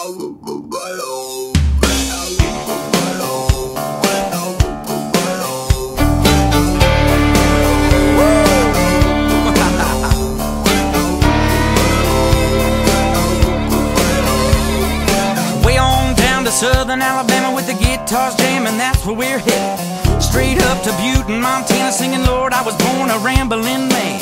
Southern Alabama with the guitars jamming, that's where we're headed. Straight up to Butte in Montana, singing, Lord, I was born a rambling man.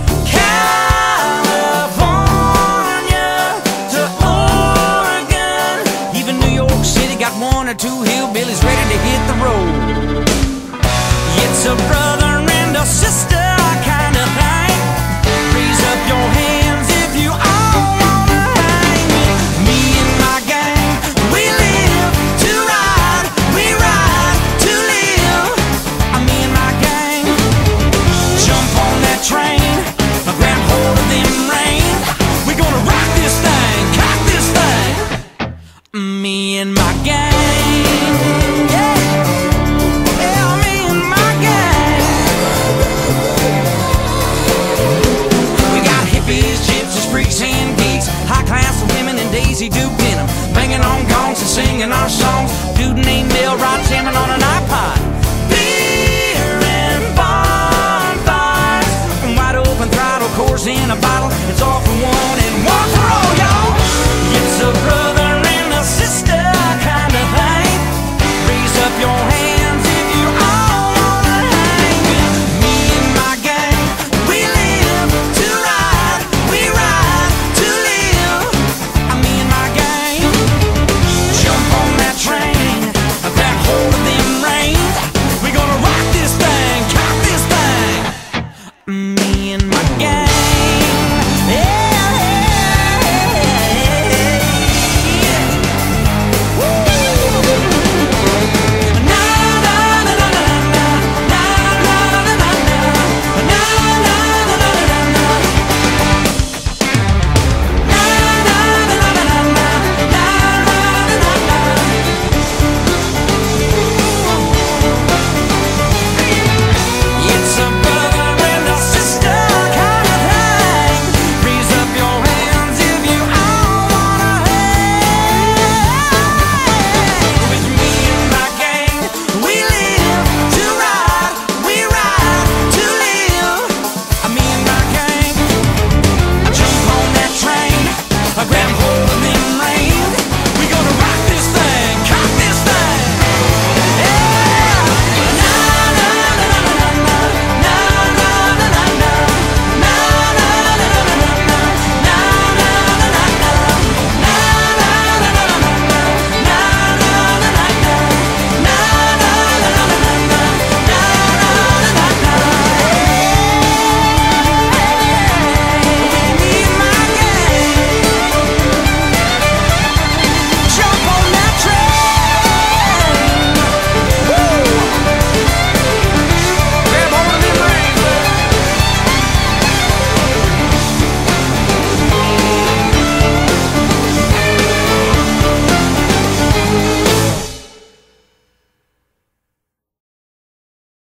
California to Oregon, even New York City got one or two hillbillies ready to hit the road. It's a brother and a sister kind of thing. Raise up your hands if you all wanna hang with me and my gang. We live to ride, we ride to live. Me and my gang, jump on that train, grab hold of them reins. We gonna rock this thing, cock this thing. Me and my gang, yeah, yeah, me and my gang. We got hippies, gypsies, freaks, and geeks, high class women and Daisy Duke denim, banging on gongs and singing our songs. Dude named Bill Rod jamming on an iPod. Beer and bonfires and wide open throttle, course in a bottle. It's all